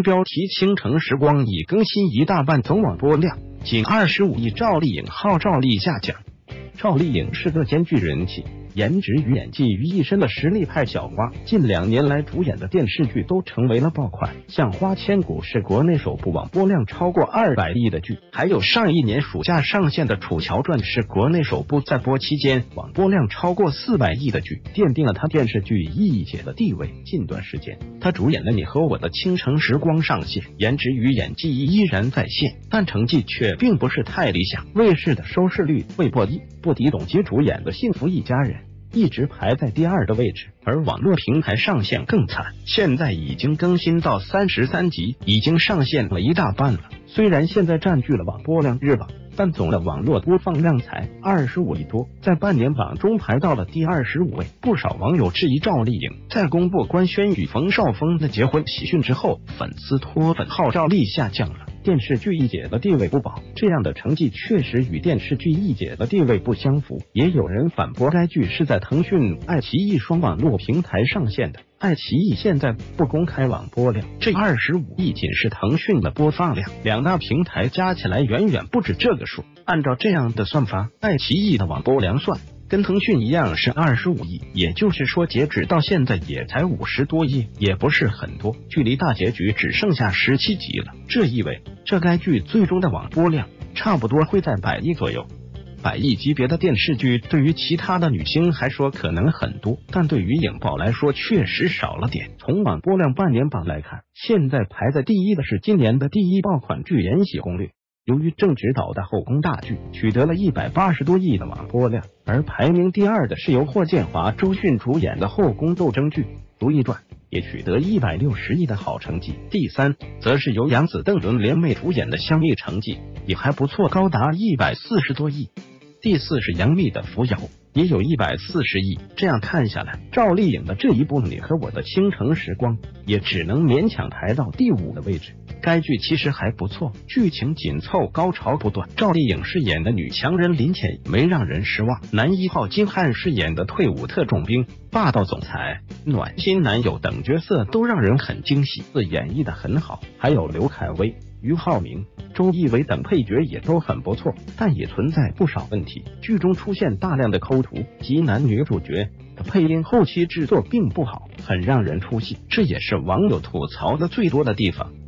标题倾城时光已更新一大半总网播量，仅25亿。赵丽颖号召力下降。赵丽颖是个兼具人气、颜值与演技于一身的实力派小花，近2年来主演的电视剧都成为了爆款，像《花千骨》是国内首部网播量超过200亿的剧，还有上一年暑假上线的《楚乔传》是国内首部在播期间网播量超过400亿的剧，奠定了她电视剧一姐的地位。近段时间，她主演的《你和我的倾城时光》上线，颜值与演技依然在线，但成绩却并不是太理想。卫视的收视率未破1，不敌董洁主演的《幸福一家人》。一直排在第2的位置，而网络平台上线更惨，现在已经更新到33集，已经上线了一大半了。虽然现在占据了网播量日榜，但总的网络播放量才25亿多，在半年榜中排到了第25位。不少网友质疑赵丽颖在公布官宣与冯绍峰的结婚喜讯之后，粉丝脱粉号召力下降了。电视剧一姐的地位不保，这样的成绩确实与电视剧一姐的地位不相符。也有人反驳该剧是在腾讯、爱奇艺双网络平台上线的，爱奇艺现在不公开网播量，这25亿仅是腾讯的播放量，2大平台加起来远远不止这个数。按照这样的算法，爱奇艺的网播量算跟腾讯一样是25亿，也就是说截止到现在也才50多亿，也不是很多，距离大结局只剩下17集了。这意味着该剧最终的网播量差不多会在100亿左右。100亿级别的电视剧对于其他的女星来说可能很多，但对于颖宝来说确实少了点。从网播量半年榜来看，现在排在第1的是今年的第1爆款剧《延禧攻略》。由于郑执导的后宫大剧取得了180多亿的网播量，而排名第2的是由霍建华、周迅主演的后宫斗争剧《如懿传》，也取得160亿的好成绩。第3则是由杨紫、邓伦联袂主演的《香蜜》，成绩也还不错，高达140多亿。第4是杨幂的《扶摇》，也有140亿。这样看下来，赵丽颖的这一部《你和我的倾城时光》也只能勉强排到第5的位置。该剧其实还不错，剧情紧凑，高潮不断。赵丽颖饰演的女强人林浅没让人失望，男1号金瀚饰演的退伍特种兵、霸道总裁、暖心男友等角色都让人很惊喜，演绎的很好。还有刘恺威、俞灏明、周一围等配角也都很不错，但也存在不少问题。剧中出现大量的抠图及男女主角的配音后期制作并不好，很让人出戏，这也是网友吐槽的最多的地方。